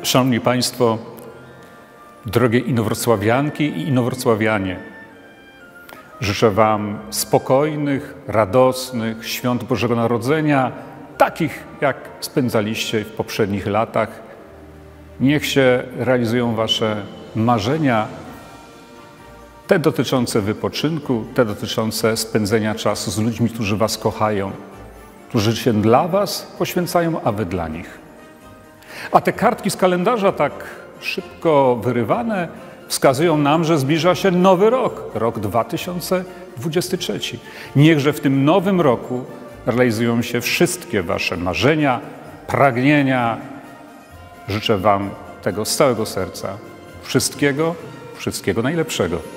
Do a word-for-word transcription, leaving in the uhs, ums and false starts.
Szanowni Państwo, drogie inowrocławianki i inowrocławianie, życzę Wam spokojnych, radosnych świąt Bożego Narodzenia, takich jak spędzaliście w poprzednich latach. Niech się realizują Wasze marzenia, te dotyczące wypoczynku, te dotyczące spędzenia czasu z ludźmi, którzy Was kochają, którzy się dla Was poświęcają, a Wy dla nich. A te kartki z kalendarza tak szybko wyrywane wskazują nam, że zbliża się nowy rok, rok dwa tysiące dwudziesty trzeci. Niechże w tym nowym roku realizują się wszystkie Wasze marzenia, pragnienia. Życzę Wam tego z całego serca. Wszystkiego, wszystkiego najlepszego.